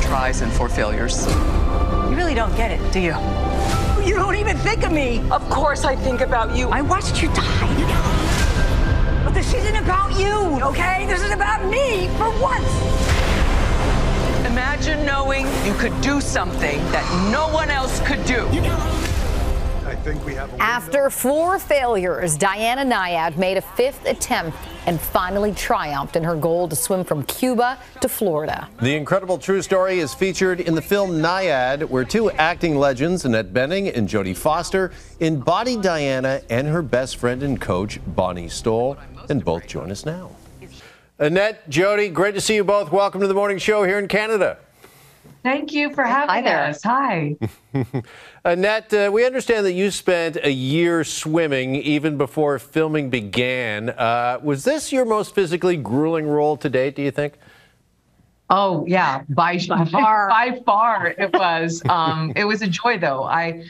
tries and 4 failures. You really don't get it, do you? You don't even think of me. Of course I think about you. I watched you die. But this isn't about you, okay? This is about me for once. Imagine knowing you could do something that no one else could do. I think we have a After 4 failures, Diana Nyad made a 5th attempt and finally triumphed in her goal to swim from Cuba to Florida. The incredible true story is featured in the film Nyad, where 2 acting legends, Annette Bening and Jodie Foster, embody Diana and her best friend and coach, Bonnie Stoll, and both join us now. Annette, Jodie, great to see you both. Welcome to the morning show here in Canada. Thank you for having us. Hi. Annette, we understand that you spent a year swimming even before filming began. Was this your most physically grueling role to date, do you think? Oh, yeah, by far it was. It was a joy, though. I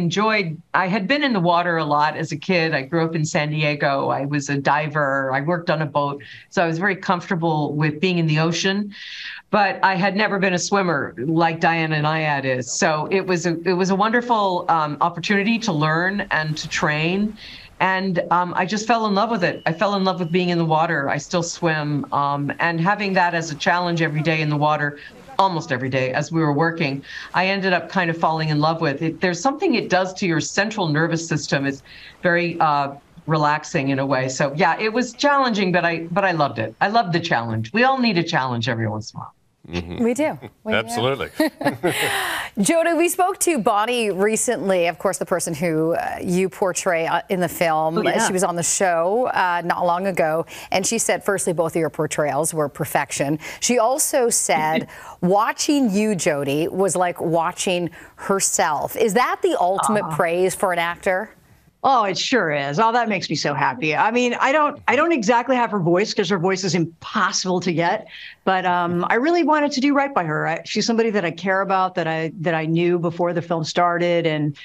had been in the water a lot as a kid. I grew up in San Diego. I was a diver. I worked on a boat. So I was very comfortable with being in the ocean. But I had never been a swimmer like Diana Nyad is. So it was a wonderful opportunity to learn and to train. And I just fell in love with it. I fell in love with being in the water. I still swim. And having that as a challenge every day in the water, almost every day as we were working, I ended up kind of falling in love with it. There's something it does to your central nervous system. It's very relaxing in a way. So yeah, it was challenging, but I loved it. I loved the challenge. We all need a challenge every once in a while. Mm-hmm. We do. Absolutely. Jodie, we spoke to Bonnie recently, of course, the person who you portray in the film. Oh, yeah. She was on the show not long ago, and she said, firstly, both of your portrayals were perfection. She also said, watching you, Jodie, was like watching herself. Is that the ultimate praise for an actor? Oh, it sure is. Oh, that makes me so happy. I mean, I don't exactly have her voice because her voice is impossible to get, but I really wanted to do right by her. She's somebody that I care about, that I knew before the film started, and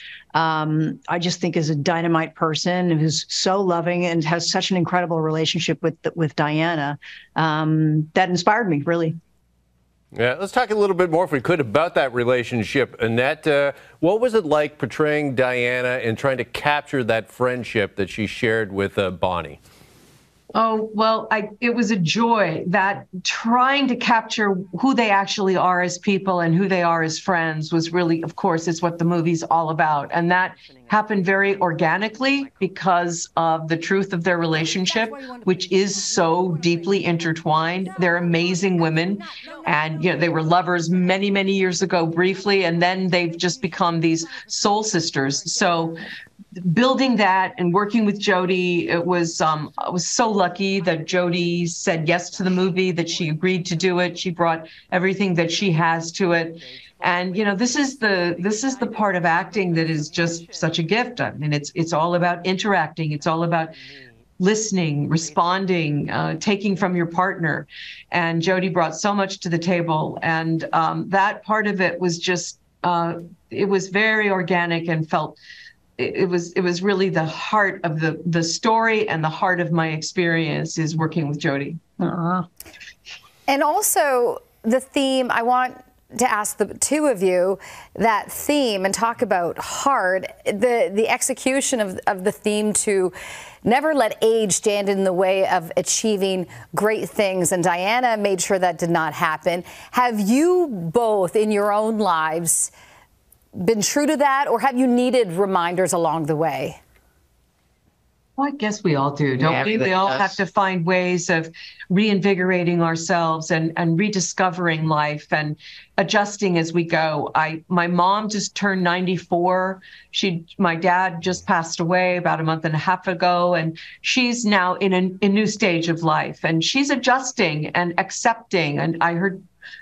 I just think is a dynamite person who's so loving and has such an incredible relationship with Diana. That inspired me, really. Yeah, let's talk a little bit more, if we could, about that relationship. Annette, what was it like portraying Diana and trying to capture that friendship that she shared with Bonnie? Oh, well, it was a joy that trying to capture who they actually are as people and who they are as friends was really, of course, is what the movie's all about. And that happened very organically because of the truth of their relationship, which is so deeply intertwined. They're amazing women. And, you know, they were lovers many, many years ago briefly, and then they've just become these soul sisters. So building that and working with Jodie, I was so lucky that Jodie said yes to the movie, that she agreed to do it. She brought everything that she has to it. And, you know, this is the part of acting that is just such a gift. I mean, it's all about interacting. It's all about listening, responding, taking from your partner. And Jodie brought so much to the table. And that part of it was just, it was very organic and felt, it was really the heart of the story and the heart of my experience is working with Jodie. And also the theme, I want to ask the two of you that theme and talk about heart, the execution of the theme to never let age stand in the way of achieving great things. And Diana made sure that did not happen. Have you both in your own lives been true to that, or have you needed reminders along the way? Well, I guess we all do, don't we? We all have to find ways of reinvigorating ourselves and rediscovering life and adjusting as we go. My mom just turned 94. My dad just passed away about a month and a half ago, and she's now in a new stage of life, and she's adjusting and accepting. And I heard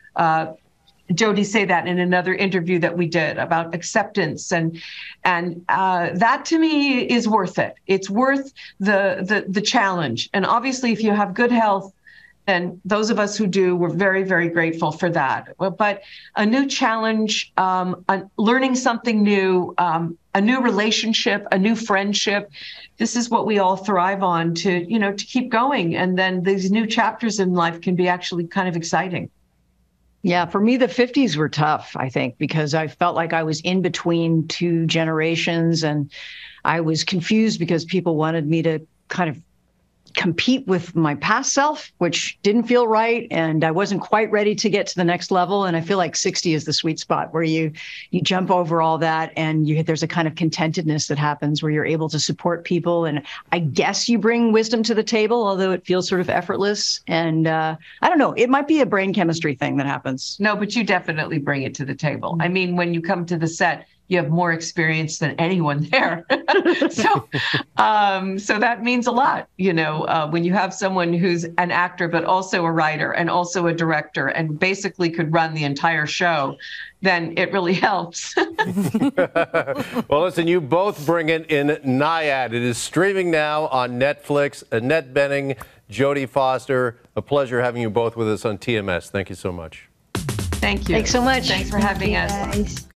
Jodie say that in another interview that we did about acceptance, and that to me is worth it. It's worth the challenge. And obviously, if you have good health, and those of us who do, we're very, very grateful for that. But a new challenge, learning something new, a new relationship, a new friendship, this is what we all thrive on to keep going. And then these new chapters in life can be actually kind of exciting. Yeah, for me, the 50s were tough, I think, because I felt like I was in between two generations and I was confused because people wanted me to kind of compete with my past self, which didn't feel right. And I wasn't quite ready to get to the next level. And I feel like 60 is the sweet spot where you jump over all that and there's a kind of contentedness that happens where you're able to support people. And I guess you bring wisdom to the table, although it feels sort of effortless. And I don't know, it might be a brain chemistry thing that happens. No, but you definitely bring it to the table. I mean, when you come to the set, you have more experience than anyone there. So that means a lot, when you have someone who's an actor, but also a writer and also a director and basically could run the entire show, then it really helps. Well, listen, you both bring it in Nyad. It is streaming now on Netflix. Annette Bening, Jodie Foster, a pleasure having you both with us on TMS. Thank you so much. Thank you. Thanks so much. Thanks for having us.